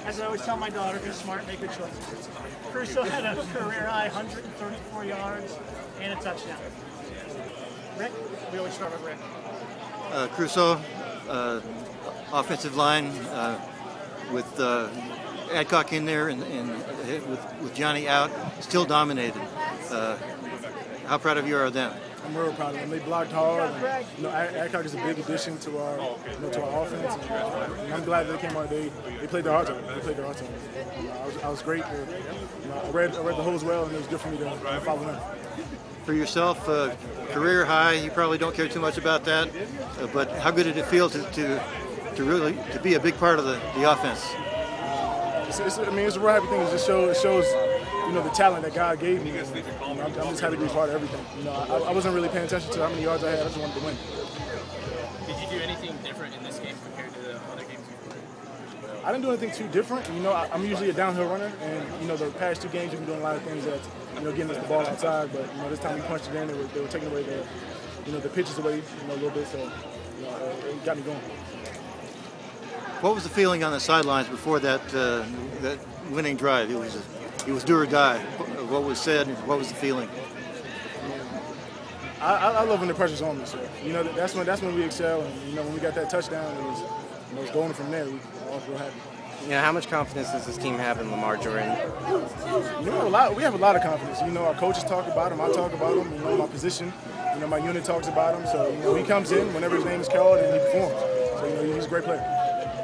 As I always tell my daughter, be smart, make good choices. Crusoe had a career high 134 yards and a touchdown. Rick? We always start with Rick. Crusoe, offensive line with Adcock in there and with Johnny out, still dominated. How proud of you are of them? I'm real proud of them. They blocked hard. And, Adcock is a big addition to our, to our offense. And I'm glad they came out. They played their hearts out. They played their hearts out. I was great. I read the whole as well, and it was good for me to follow them. For yourself, career high. You probably don't care too much about that, but how good did it feel to really be a big part of the offense? It's a real happy thing. It just shows the talent that God gave me. I'm just happy to be part of everything. I wasn't really paying attention to how many yards I had. I just wanted to win. Did you do anything different in this game compared to the other games you played? I didn't do anything too different. I'm usually a downhill runner, and the past two games we've been doing a lot of things that getting us the ball outside. But this time we punched it in. They were taking away the pitches away a little bit, so it got me going. What was the feeling on the sidelines before that winning drive? It was do or die. What was said and what was the feeling? I love when the pressure's on me. So that's when we excel. And when we got that touchdown, it was going from there. We all real happy. How much confidence does this team have in Lamar Jordan? We have a lot of confidence. Our coaches talk about him. I talk about him. My position. My unit talks about him. So he comes in whenever his name is called and he performs. So he's a great player.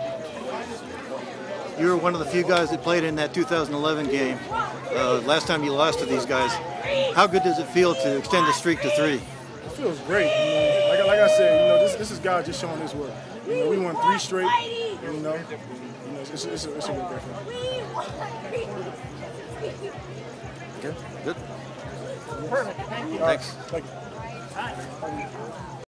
You were one of the few guys that played in that 2011 game. Last time you lost to these guys. How good does it feel to extend the streak to 3? It feels great. Like I said, this is God just showing His work. We won 3 straight. And, it's a good great feeling. Good. Perfect. Thank you. Thanks. Thank you.